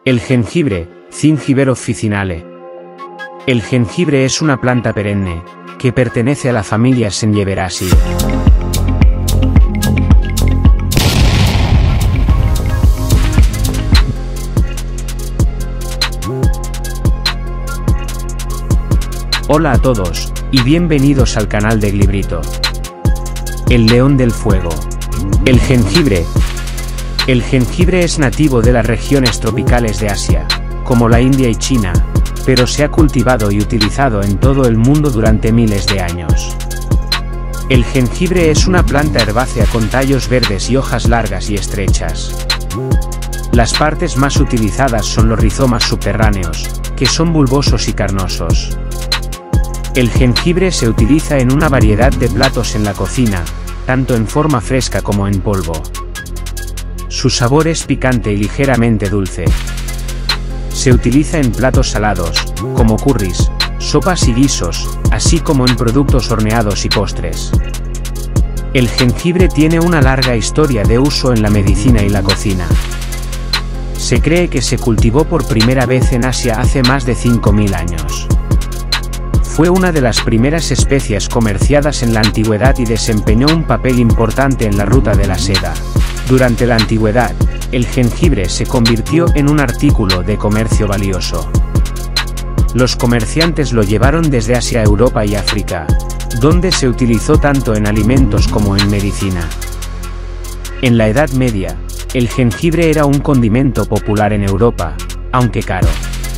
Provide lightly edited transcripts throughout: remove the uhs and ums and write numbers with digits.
El jengibre, Zingiber officinale. El jengibre es una planta perenne, que pertenece a la familia Zingiberaceae. Hola a todos, y bienvenidos al canal de Glibrito. El león del fuego. El jengibre. El jengibre es nativo de las regiones tropicales de Asia, como la India y China, pero se ha cultivado y utilizado en todo el mundo durante miles de años. El jengibre es una planta herbácea con tallos verdes y hojas largas y estrechas. Las partes más utilizadas son los rizomas subterráneos, que son bulbosos y carnosos. El jengibre se utiliza en una variedad de platos en la cocina, tanto en forma fresca como en polvo. Su sabor es picante y ligeramente dulce. Se utiliza en platos salados, como curries, sopas y guisos, así como en productos horneados y postres. El jengibre tiene una larga historia de uso en la medicina y la cocina. Se cree que se cultivó por primera vez en Asia hace más de 5000 años. Fue una de las primeras especias comerciadas en la antigüedad y desempeñó un papel importante en la ruta de la seda. Durante la antigüedad, el jengibre se convirtió en un artículo de comercio valioso. Los comerciantes lo llevaron desde Asia a Europa y África, donde se utilizó tanto en alimentos como en medicina. En la Edad Media, el jengibre era un condimento popular en Europa, aunque caro.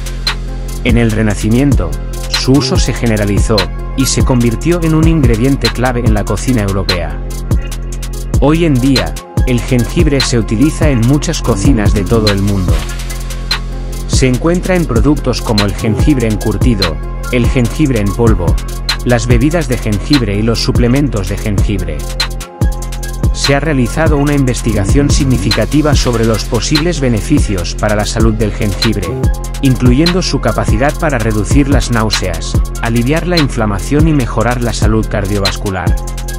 En el Renacimiento, su uso se generalizó, y se convirtió en un ingrediente clave en la cocina europea. Hoy en día, el jengibre se utiliza en muchas cocinas de todo el mundo. Se encuentra en productos como el jengibre encurtido, el jengibre en polvo, las bebidas de jengibre y los suplementos de jengibre. Se ha realizado una investigación significativa sobre los posibles beneficios para la salud del jengibre, incluyendo su capacidad para reducir las náuseas, aliviar la inflamación y mejorar la salud cardiovascular.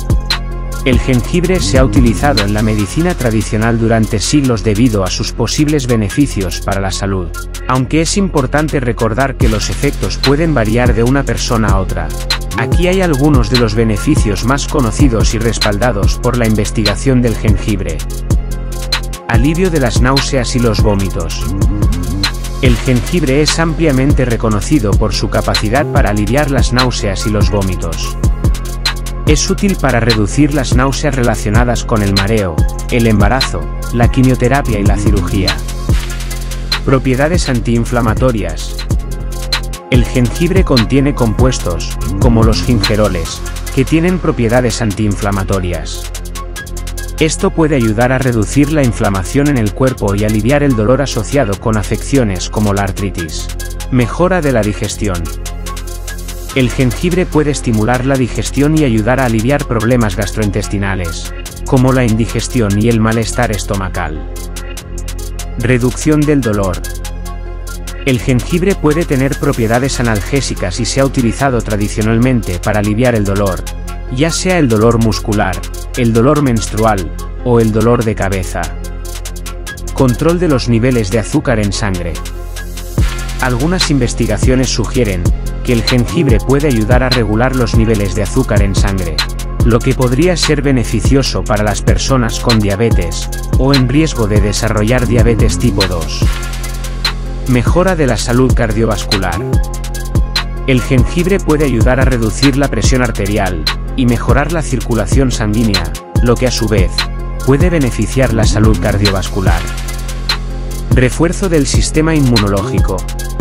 El jengibre se ha utilizado en la medicina tradicional durante siglos debido a sus posibles beneficios para la salud, aunque es importante recordar que los efectos pueden variar de una persona a otra. Aquí hay algunos de los beneficios más conocidos y respaldados por la investigación del jengibre. Alivio de las náuseas y los vómitos. El jengibre es ampliamente reconocido por su capacidad para aliviar las náuseas y los vómitos. Es útil para reducir las náuseas relacionadas con el mareo, el embarazo, la quimioterapia y la cirugía. Propiedades antiinflamatorias. El jengibre contiene compuestos, como los gingeroles, que tienen propiedades antiinflamatorias. Esto puede ayudar a reducir la inflamación en el cuerpo y aliviar el dolor asociado con afecciones como la artritis. Mejora de la digestión. El jengibre puede estimular la digestión y ayudar a aliviar problemas gastrointestinales, como la indigestión y el malestar estomacal. Reducción del dolor. El jengibre puede tener propiedades analgésicas y se ha utilizado tradicionalmente para aliviar el dolor, ya sea el dolor muscular, el dolor menstrual, o el dolor de cabeza. Control de los niveles de azúcar en sangre. Algunas investigaciones sugieren que el jengibre puede ayudar a regular los niveles de azúcar en sangre, lo que podría ser beneficioso para las personas con diabetes, o en riesgo de desarrollar diabetes tipo 2. Mejora de la salud cardiovascular. El jengibre puede ayudar a reducir la presión arterial, y mejorar la circulación sanguínea, lo que a su vez, puede beneficiar la salud cardiovascular. Refuerzo del sistema inmunológico.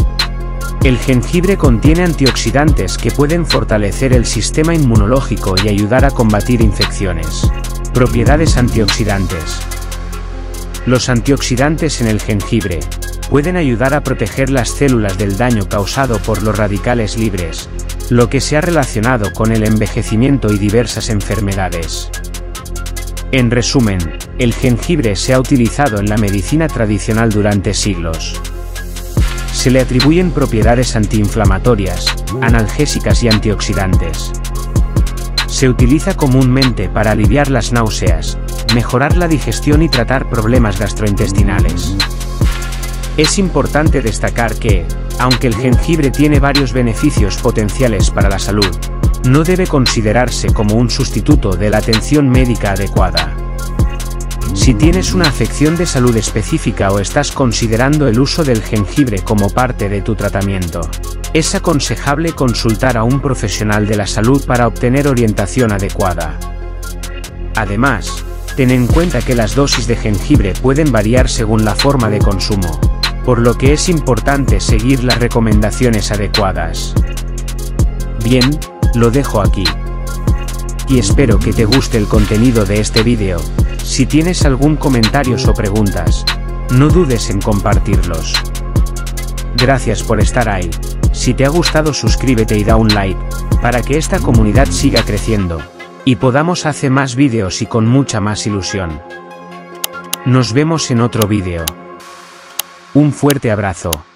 El jengibre contiene antioxidantes que pueden fortalecer el sistema inmunológico y ayudar a combatir infecciones. Propiedades antioxidantes. Los antioxidantes en el jengibre pueden ayudar a proteger las células del daño causado por los radicales libres, lo que se ha relacionado con el envejecimiento y diversas enfermedades. En resumen, el jengibre se ha utilizado en la medicina tradicional durante siglos. Se le atribuyen propiedades antiinflamatorias, analgésicas y antioxidantes. Se utiliza comúnmente para aliviar las náuseas, mejorar la digestión y tratar problemas gastrointestinales. Es importante destacar que, aunque el jengibre tiene varios beneficios potenciales para la salud, no debe considerarse como un sustituto de la atención médica adecuada. Si tienes una afección de salud específica o estás considerando el uso del jengibre como parte de tu tratamiento, es aconsejable consultar a un profesional de la salud para obtener orientación adecuada. Además, ten en cuenta que las dosis de jengibre pueden variar según la forma de consumo, por lo que es importante seguir las recomendaciones adecuadas. Bien, lo dejo aquí. Y espero que te guste el contenido de este vídeo. Si tienes algún comentario o preguntas, no dudes en compartirlos. Gracias por estar ahí. Si te ha gustado, suscríbete y da un like, para que esta comunidad siga creciendo, y podamos hacer más vídeos y con mucha más ilusión. Nos vemos en otro vídeo. Un fuerte abrazo.